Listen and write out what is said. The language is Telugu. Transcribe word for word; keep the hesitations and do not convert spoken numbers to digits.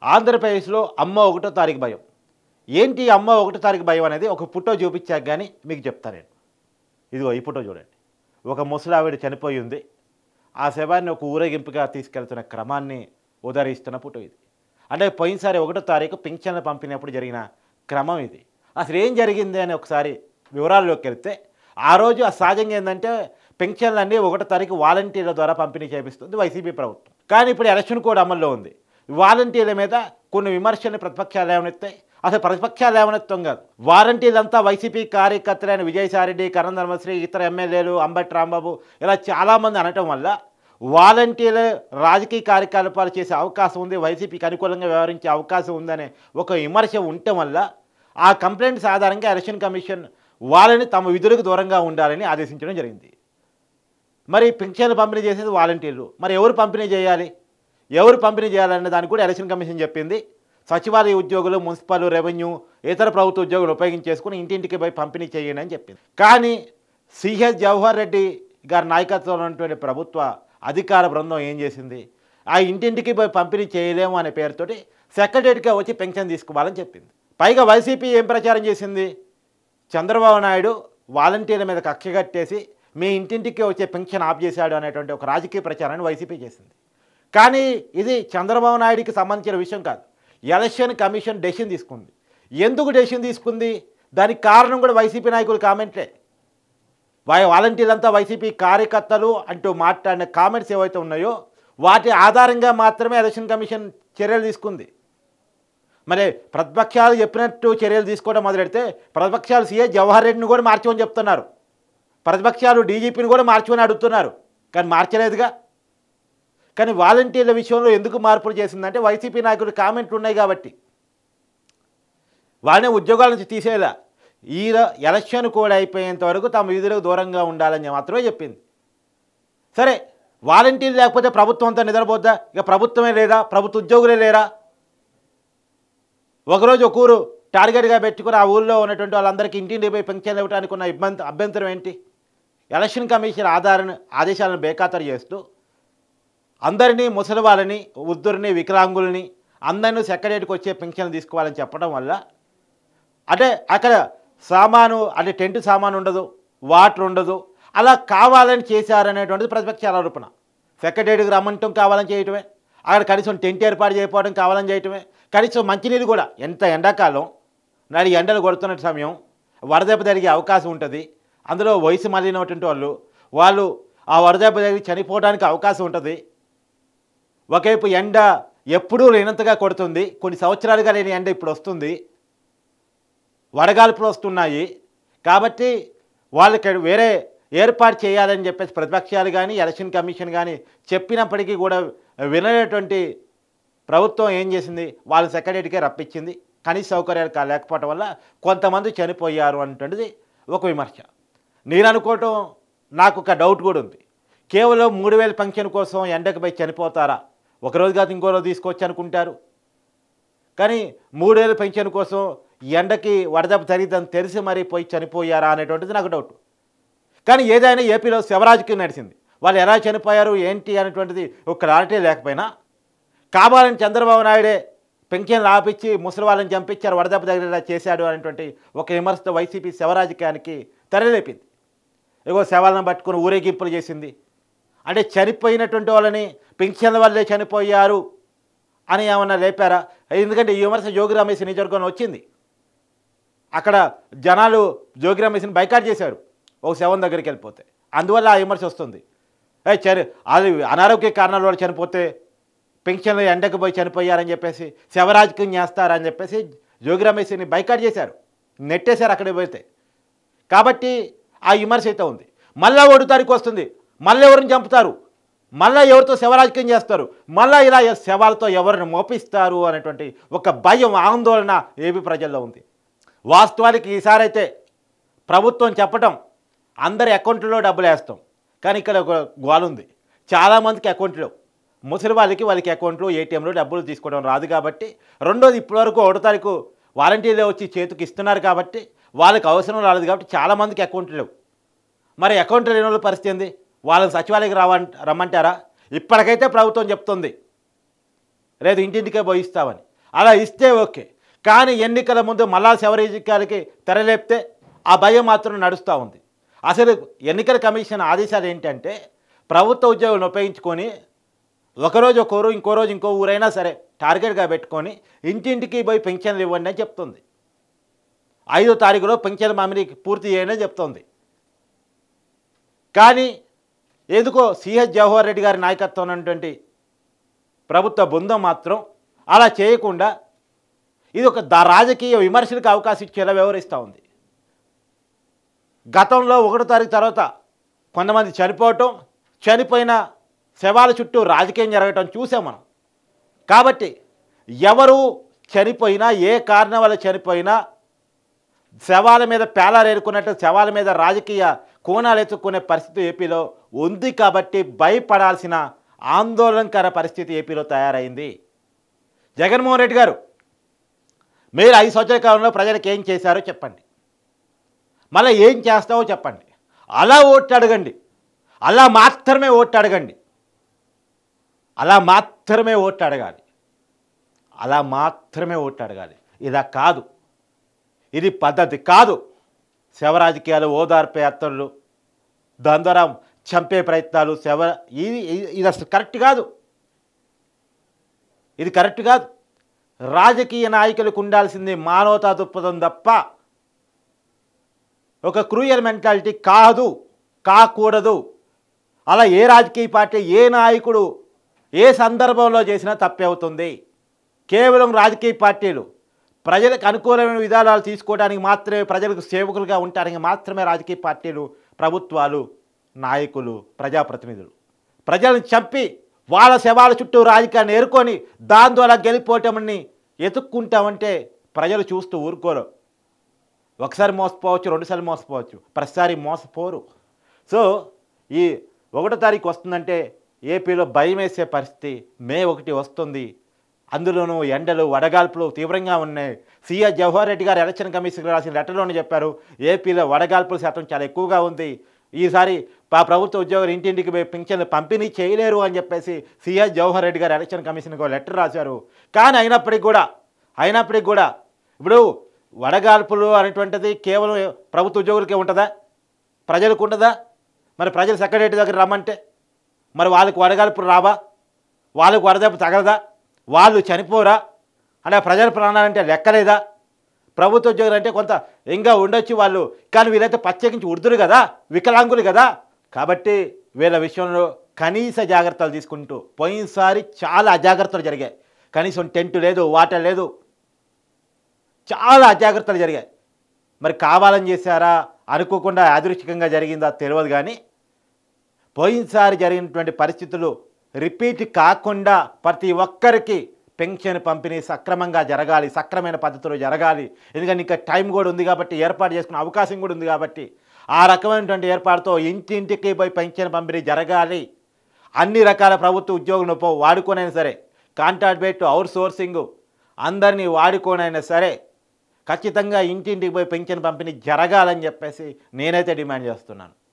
ఆంధ్రప్రదేశ్లో అమ్మ ఒకటో తారీఖు భయం. ఏంటి అమ్మ ఒకటో తారీఖు భయం అనేది ఒక ఫోటో చూపించాక కానీ మీకు చెప్తా నేను. ఇదిగో ఈ ఫోటో చూడండి. ఒక ముసలావిడ చనిపోయి ఉంది. ఆ శవాన్ని ఒక ఊరేగింపుగా తీసుకెళ్తున్న క్రమాన్ని ఉదహరిస్తున్న ఫోటో ఇది. అంటే పోయినసారి ఒకటో తారీఖు పింఛన్లు పంపినప్పుడు జరిగిన క్రమం ఇది. అసలు ఏం జరిగింది అని ఒకసారి వివరాల్లోకి వెళ్తే, ఆ రోజు ఆ సహజంగా ఏంటంటే పింఛన్లన్నీ ఒకటో తారీఖు వాలంటీర్ల ద్వారా పంపిణీ చేపిస్తుంది వైసీపీ ప్రభుత్వం. కానీ ఇప్పుడు ఎలక్షన్ కోడ్ అమల్లో ఉంది. వాలంటీర్ల మీద కొన్ని విమర్శలు ప్రతిపక్షాలు ఏమనెత్తాయి. అసలు ప్రతిపక్షాలు ఏమనెత్తం కాదు, వాలంటీర్లంతా వైసీపీ కార్యకర్తలైన విజయసాయిరెడ్డి, కరణం ధర్మశ్రీ, ఇతర ఎమ్మెల్యేలు, అంబటి రాంబాబు ఇలా చాలామంది అనటం వల్ల వాలంటీర్ల రాజకీయ కార్యకలాపాలు చేసే అవకాశం ఉంది, వైసీపీకి అనుకూలంగా వ్యవహరించే అవకాశం ఉందనే ఒక విమర్శ ఉండటం వల్ల ఆ కంప్లైంట్స్ ఆధారంగా ఎలక్షన్ కమిషన్ వాళ్ళని తమ విధులకు దూరంగా ఉండాలని ఆదేశించడం జరిగింది. మరి పింఛన్లు పంపిణీ చేసేది వాలంటీర్లు, మరి ఎవరు పంపిణీ చేయాలి, ఎవరు పంపిణీ చేయాలనే దానికి కూడా ఎలక్షన్ కమిషన్ చెప్పింది. సచివాలయ ఉద్యోగులు, మున్సిపల్, రెవెన్యూ, ఇతర ప్రభుత్వ ఉద్యోగులు ఉపయోగించేసుకుని ఇంటింటికి పోయి పంపిణీ చేయండి అని చెప్పింది. కానీ సిహెచ్ జవహర్ రెడ్డి గారి నాయకత్వంలో ఉన్నటువంటి ప్రభుత్వ అధికార బృందం ఏం చేసింది, ఆ ఇంటింటికి పోయి పంపిణీ చేయలేము అనే పేరుతోటి సెక్రటరీగా వచ్చి పెన్షన్ తీసుకోవాలని చెప్పింది. పైగా వైసీపీ ఏం ప్రచారం చేసింది, చంద్రబాబు నాయుడు వాలంటీర్ల మీద కక్ష కట్టేసి మీ ఇంటింటికి వచ్చే పెన్షన్ ఆఫ్ చేశాడు అనేటువంటి ఒక రాజకీయ ప్రచారాన్ని వైసీపీ చేసింది. కానీ ఇది చంద్రబాబు నాయుడికి సంబంధించిన విషయం కాదు. ఎలక్షన్ కమిషన్ డెసిషన్ తీసుకుంది. ఎందుకు డెసిషన్ తీసుకుంది, దానికి కారణం కూడా వైసీపీ నాయకులు కామెంట్లే. వాలంటీర్లంతా వైసీపీ కార్యకర్తలు అంటూ మాట్లాడిన కామెంట్స్ ఏవైతే ఉన్నాయో వాటి ఆధారంగా మాత్రమే ఎలక్షన్ కమిషన్ చర్యలు తీసుకుంది. మరి ప్రతిపక్షాలు చెప్పినట్టు చర్యలు తీసుకోవడం మొదలెడితే ప్రతిపక్షాలు సీఎస్ జవహర్ రెడ్డిని కూడా మార్చమని చెప్తున్నారు, ప్రతిపక్షాలు డీజీపీని కూడా మార్చమని అడుగుతున్నారు, కానీ మార్చలేదుగా. కానీ వాలంటీర్ల విషయంలో ఎందుకు మార్పులు చేసిందంటే వైసీపీ నాయకులు కామెంట్లు ఉన్నాయి కాబట్టి. వాళ్ళని ఉద్యోగాల నుంచి తీసేలా ఈ ఎలక్షన్ కూడా అయిపోయేంత వరకు తమ విధులకు దూరంగా ఉండాలని మాత్రమే చెప్పింది. సరే, వాలంటీర్లు లేకపోతే ప్రభుత్వం అంతా నిద్రపోద్దా, ఇక ప్రభుత్వమే లేదా, ప్రభుత్వ ఉద్యోగులే లేరా? ఒకరోజు ఒక ఊరు టార్గెట్గా పెట్టుకుని ఆ ఊళ్ళో ఉన్నటువంటి వాళ్ళందరికీ ఇంటింటి పోయి పెన్షన్లు ఇవ్వడానికి ఉన్న ఇబ్బంది అభ్యంతరం ఏంటి? ఎలక్షన్ కమిషన్ ఆధార ఆదేశాలను బేఖాతరు చేస్తూ అందరినీ, ముసలి వాళ్ళని, వృద్ధుల్ని, వికలాంగుల్ని అందరినీ సెక్రటరీకి వచ్చే పెన్షన్లు తీసుకోవాలని చెప్పడం వల్ల అంటే అక్కడ సామాను అంటే టెంట్ సామాను ఉండదు, వాటర్ ఉండదు, అలా కావాలని చేశారనేటువంటిది ప్రతిపక్షాల ఆరోపణ. సెక్రటరీకి రమ్మంటం కావాలని చేయటమే, అక్కడ కనీసం టెంట్ ఏర్పాటు చేయకపోవడం కావాలని చేయటమే, కనీసం మంచినీళ్ళు కూడా ఎంత ఎండాకాలం నాడు ఎండలు కొడుతున్న సమయం వరదెబ్బ జరిగే అవకాశం ఉంటుంది. అందులో వయసు మళ్ళినటువంటి వాళ్ళు వాళ్ళు ఆ వరదెబ్బ జరిగి చనిపోవడానికి అవకాశం ఉంటుంది. ఒకవైపు ఎండ ఎప్పుడూ లేనంతగా కొడుతుంది, కొన్ని సంవత్సరాలుగా లేని ఎండ ఇప్పుడు వస్తుంది, వడగాల్పులు వస్తున్నాయి. కాబట్టి వాళ్ళకి వేరే ఏర్పాటు చేయాలని చెప్పేసి ప్రతిపక్షాలు కానీ ఎలక్షన్ కమిషన్ కానీ చెప్పినప్పటికీ కూడా వినటువంటి ప్రభుత్వం ఏం చేసింది, వాళ్ళ సెక్రటరీకే రప్పించింది. కనీస సౌకర్యాలు లేకపోవటం వల్ల కొంతమంది చనిపోయారు అనేటువంటిది ఒక విమర్శ. నేను అనుకోవటం నాకు ఒక డౌట్ కూడా ఉంది, కేవలం మూడు వేల పెన్షన్ కోసం ఎండకు పోయి చనిపోతారా, ఒకరోజు కాదు ఇంకో రోజు తీసుకొచ్చి అనుకుంటారు. కానీ మూడు వేల పెన్షన్ కోసం ఎండకి వడదెబ్బ జరిగిద్దని తెలిసి మరీ పోయి చనిపోయారా అనేటువంటిది నాకు డౌట్. కానీ ఏదైనా ఏపీలో శివరాజకీయం నడిచింది, వాళ్ళు ఎలా చనిపోయారు ఏంటి అనేటువంటిది ఒక క్లారిటీ లేకపోయినా కావాలని చంద్రబాబు నాయుడే పెన్షన్లు ఆపించి ముసలి వాళ్ళని చంపించారు, వడదెబ్బ దగ్గర చేశాడు అనేటువంటి ఒక విమర్శతో వైసీపీ శివరాజకీయానికి తెరలేపింది. ఏగో శవాలను పట్టుకుని ఊరేగింపులు చేసింది. అంటే చనిపోయినటువంటి వాళ్ళని పెన్షన్ల వల్లే చనిపోయారు అని ఏమన్నా లేపారా? ఎందుకంటే ఈ విమర్శ జోగి రమేష్ నియోజకవర్గంలో వచ్చింది. అక్కడ జనాలు జోగి రమేష్ని బైకాట్ చేశారు ఒక శవం దగ్గరికి వెళ్ళిపోతే, అందువల్ల ఆ విమర్శ వస్తుంది. చని అది అనారోగ్య కారణాల వల్ల చనిపోతే పెన్షన్లు ఎండకు పోయి చనిపోయారని చెప్పేసి శవరాజకీయం చేస్తారని చెప్పేసి జోగి రమేష్ని బైకాట్ చేశారు, నెట్టేశారు అక్కడికి పోతే. కాబట్టి ఆ విమర్శ అయితే ఉంది. మళ్ళీ ఒకటో తారీఖు వస్తుంది, మళ్ళీ ఎవరిని చంపుతారు, మళ్ళీ ఎవరితో శవరాజకీయం చేస్తారు, మళ్ళీ ఇలా శవాలతో ఎవరిని మోపిస్తారు అనేటువంటి ఒక భయం, ఆందోళన ఏపీ ప్రజల్లో ఉంది. వాస్తవానికి ఈసారి అయితే ప్రభుత్వం చెప్పటం అందరి అకౌంట్లో డబ్బులు వేస్తాం, కానీ ఇక్కడ ఒక గోల ఉంది, చాలామందికి అకౌంట్లో, ముసలి వాళ్ళకి వాళ్ళకి అకౌంట్లో ఏటీఎంలో డబ్బులు తీసుకోవడం రాదు. కాబట్టి రెండోది ఇప్పటివరకు ఒకటో తారీఖు వాలంటీర్లే వచ్చి చేతికి ఇస్తున్నారు కాబట్టి వాళ్ళకి అవసరం రాలేదు కాబట్టి చాలామందికి అకౌంట్లు లేవు. మరి అకౌంట్లు లేని వాళ్ళ పరిస్థితి ఏంది, వాళ్ళని సచివాలయకి రమ్మంటారా? ఇప్పటికైతే ప్రభుత్వం చెప్తుంది లేదు ఇంటింటికే పోయిస్తామని. అలా ఇస్తే ఓకే. కానీ ఎన్నికల ముందు మళ్ళా శవరాజకీయాలకి తెరలేపితే ఆ భయం మాత్రం నడుస్తూ ఉంది. అసలు ఎన్నికల కమిషన్ ఆదేశాలు ఏంటంటే ప్రభుత్వ ఉద్యోగులను ఉపయోగించుకొని ఒకరోజు ఒక ఊరు ఇంకో రోజు ఇంకో ఊరైనా సరే టార్గెట్గా పెట్టుకొని ఇంటింటికి పోయి పెన్షన్లు ఇవ్వండి అని చెప్తుంది. ఐదో తారీఖులో పెన్షన్ పంపిణీ పూర్తి చేయండి అని చెప్తుంది. కానీ ఎందుకో సిహెచ్ జవహర్ రెడ్డి గారి నాయకత్వం ఉన్నటువంటి ప్రభుత్వ బృందం మాత్రం అలా చేయకుండా ఇది ఒక దా రాజకీయ విమర్శలకు అవకాశం ఇచ్చేలా వ్యవహరిస్తూ ఉంది. గతంలో ఒకటో తారీఖు తర్వాత కొంతమంది చనిపోవటం, చనిపోయిన శవాల చుట్టూ రాజకీయం జరగటం చూసాం మనం. కాబట్టి ఎవరు చనిపోయినా, ఏ కారణం వల్ల చనిపోయినా శవాల మీద పేలారేరుకున్నట్టు శవాల మీద రాజకీయ కోణాలు ఎత్తుక్కునే పరిస్థితి ఏపీలో ఉంది. కాబట్టి భయపడాల్సిన ఆందోళనకర పరిస్థితి ఏపీలో తయారైంది. జగన్మోహన్ రెడ్డి గారు, మీరు ఐదు సంవత్సరాల కాలంలో ప్రజలకు ఏం చేశారో చెప్పండి, మళ్ళీ ఏం చేస్తావో చెప్పండి. అలా ఓట్లు అడగండి, అలా మాత్రమే ఓట్లు అడగండి, అలా మాత్రమే ఓట్లు అడగాలి, అలా మాత్రమే ఓట్లు అడగాలి. ఇలా కాదు, ఇది పద్ధతి కాదు. శవరాజకీయాలు, ఓదార్పు యాత్రలు, దాని ద్వారా చంపే ప్రయత్నాలు, శవ ఇది ఇది అసలు కరెక్ట్ కాదు. ఇది కరెక్ట్ కాదు. రాజకీయ నాయకులకు ఉండాల్సింది మానవతా దృక్పథం తప్ప ఒక క్రూయల్ మెంటాలిటీ కాదు, కాకూడదు. అలా ఏ రాజకీయ పార్టీ, ఏ నాయకుడు ఏ సందర్భంలో చేసినా తప్పే అవుతుంది. కేవలం రాజకీయ పార్టీలు ప్రజలకు అనుకూలమైన విధానాలు తీసుకోవడానికి మాత్రమే, ప్రజలకు సేవకులుగా ఉండడానికి మాత్రమే రాజకీయ పార్టీలు, ప్రభుత్వాలు, నాయకులు, ప్రజాప్రతినిధులు. ప్రజలను చంపి వాళ్ళ శవాల చుట్టూ రాజకీయాన్ని ఏరుకొని దాని ద్వారా గెలిపోవటమని ఎతుక్కుంటామంటే ప్రజలు చూస్తూ ఊరుకోరు. ఒకసారి మోసపోవచ్చు, రెండుసార్లు మోసపోవచ్చు, ప్రతిసారి మోసపోరు. సో ఈ ఒకటో తారీఖు వస్తుందంటే ఏపీలో భయం వేసే పరిస్థితి. మే ఒకటి వస్తుంది, అందులోనూ ఎండలు, వడగాల్పులు తీవ్రంగా ఉన్నాయి. సిహెచ్ జవహర్ రెడ్డి గారు ఎలక్షన్ కమిషన్కి రాసిన లెటర్లోనే చెప్పారు, ఏపీలో వడగాల్పుల శాతం చాలా ఎక్కువగా ఉంది, ఈసారి ఆ ప్రభుత్వ ఉద్యోగులు ఇంటింటికి పింఛన్లు పంపిణీ చేయలేరు అని చెప్పేసి సిహెచ్ జవహర్ రెడ్డి గారు ఎలక్షన్ కమిషన్కి లెటర్ రాశారు. కానీ అయినప్పటికీ కూడా అయినప్పటికీ కూడా ఇప్పుడు వడగాల్పులు అనేటువంటిది కేవలం ప్రభుత్వ ఉద్యోగులకే ఉంటుందా, ప్రజలకు ఉంటుందా? మరి ప్రజలు సెక్రటరీ దగ్గర రమ్మంటే మరి వాళ్ళకి వడగాల్పులు రావా? వాళ్ళకు వడదెబ్బ తగలదా? వాళ్ళు చనిపోరా? అంటే ప్రజల ప్రాణాలంటే లెక్కలేదా? ప్రభుత్వ ఉద్యోగులు అంటే కొంత ఇంకా ఉండొచ్చు వాళ్ళు, కానీ వీళ్ళైతే ప్రత్యేకించి ఉర్దురు కదా, వికలాంగులు కదా. కాబట్టి వీళ్ళ విషయంలో కనీస జాగ్రత్తలు తీసుకుంటూ, పోయినసారి చాలా అజాగ్రత్తలు జరిగాయి. కనీసం టెంట్ లేదు, వాటర్ లేదు, చాలా అజాగ్రత్తలు జరిగాయి. మరి కావాలని చేశారా, అనుకోకుండా యాదృచ్ఛికంగా జరిగిందా తెలియదు. కానీ పోయినసారి జరిగినటువంటి పరిస్థితులు రిపీట్ కాకుండా ప్రతి ఒక్కరికి పెన్షన్ పంపిణీ సక్రమంగా జరగాలి, సక్రమైన పద్ధతిలో జరగాలి. ఎందుకంటే ఇంకా టైం కూడా ఉంది కాబట్టి, ఏర్పాటు చేసుకునే అవకాశం కూడా ఉంది కాబట్టి, ఆ రకమైనటువంటి ఏర్పాటుతో ఇంటింటికి పోయి పెన్షన్ పంపిణీ జరగాలి. అన్ని రకాల ప్రభుత్వ ఉద్యోగులను వాడుకోనైనా సరే, కాంట్రాక్ట్ బేట్, అవుట్ సోర్సింగ్ అందరినీ వాడుకోనైనా సరే ఖచ్చితంగా ఇంటింటికి పోయి పెన్షన్ పంపిణీ జరగాలని చెప్పేసి నేనైతే డిమాండ్ చేస్తున్నాను.